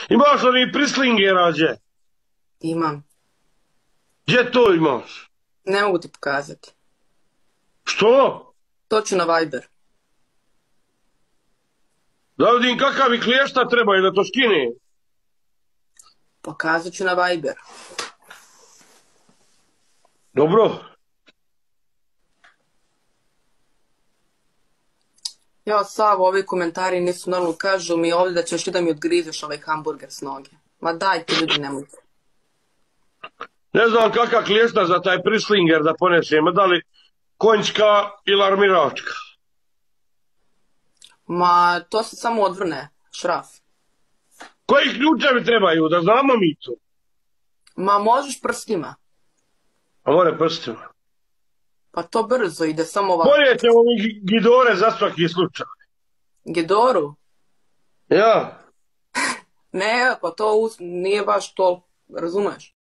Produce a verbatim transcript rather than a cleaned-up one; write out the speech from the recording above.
Imaš li prislingera gdje? Imam. Gdje to imaš? Ne mogu ti pokazati. Što? To ću na Viber. Da vidim kakav mi kliješta treba i da to skine. Pokazat ću na Viber. Dobro. Ja, Savo, ovi komentari nisu normalno. Kažu mi ovdje da ćeš i da mi odgrizeš ovaj hamburger s noge. Ma dajte, ljudi, nemojte. Ne znam kakav kliješta za taj prislinger da ponesem, da li konjska ili armiračka. Ma, to se samo odvrne, šraf. Koji ključevi trebaju, da znamo mi to? Ma, možeš prstima. A more prstima. Pa to brzo ide, samo ovako. Bolje ćemo mi gidore za svaki slučaj. Gedoru? Ja. Ne, pa to uz- nije baš to, razumeš?